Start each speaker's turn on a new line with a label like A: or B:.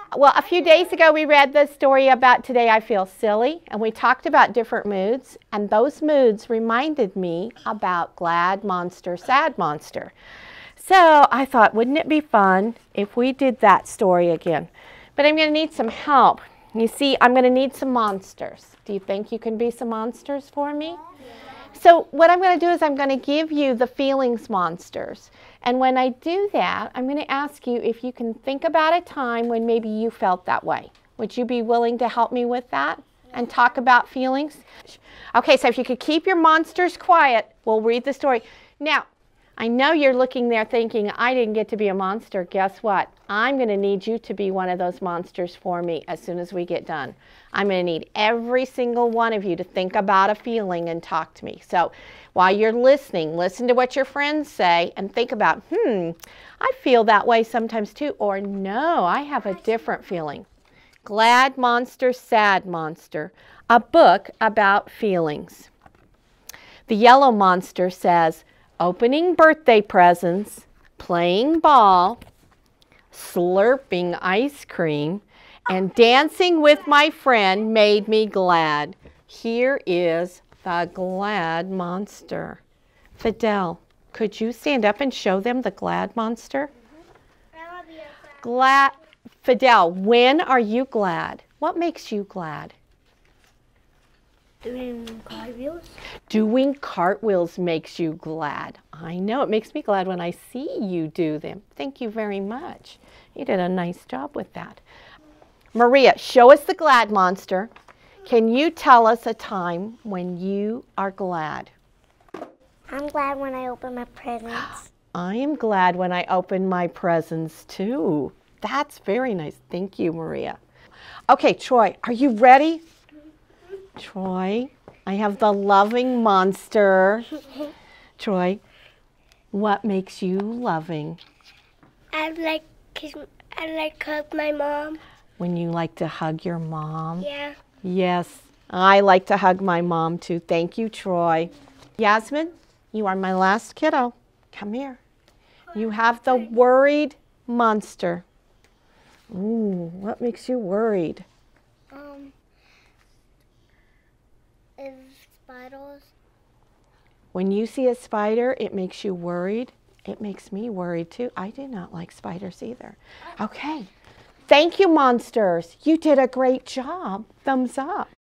A: Well, a few days ago we read the story about Today I Feel Silly, and we talked about different moods, and those moods reminded me about glad monster, sad monster. So I thought, wouldn't it be fun if we did that story again? But I'm going to need some help. You see, I'm going to need some monsters. Do you think you can be some monsters for me? So what I'm going to do is I'm going to give you the feelings monsters. And when I do that, I'm going to ask you if you can think about a time when maybe you felt that way. Would you be willing to help me with that and talk about feelings? Okay, so if you could keep your monsters quiet, we'll read the story. Now, I know you're looking there thinking, I didn't get to be a monster. Guess what? I'm going to need you to be one of those monsters for me as soon as we get done. I'm going to need every single one of you to think about a feeling and talk to me. So while you're listening, listen to what your friends say and think about, I feel that way sometimes too. Or no, I have a different feeling. Glad Monster, Sad Monster, a book about feelings. The yellow monster says, opening birthday presents, playing ball, slurping ice cream, and dancing with my friend made me glad. Here is the glad monster. Fidel, could you stand up and show them the glad monster? Glad. Fidel, when are you glad? What makes you glad?
B: Doing cartwheels.
A: Doing cartwheels makes you glad. I know, it makes me glad when I see you do them. Thank you very much. You did a nice job with that. Maria, show us the glad monster. Can you tell us a time when you are glad?
B: I'm glad when I open my presents.
A: I am glad when I open my presents too. That's very nice. Thank you, Maria. Okay, Troy, are you ready? Troy, I have the loving monster. Troy, what makes you loving?
B: I like hug my mom.
A: When you like to hug your mom?
B: Yeah.
A: Yes, I like to hug my mom too. Thank you, Troy. Yasmin, you are my last kiddo. Come here. You have the worried monster. Ooh, what makes you worried?
B: Spiders.
A: When you see a spider, it makes you worried. It makes me worried too. I do not like spiders either. Okay. Thank you, monsters. You did a great job. Thumbs up.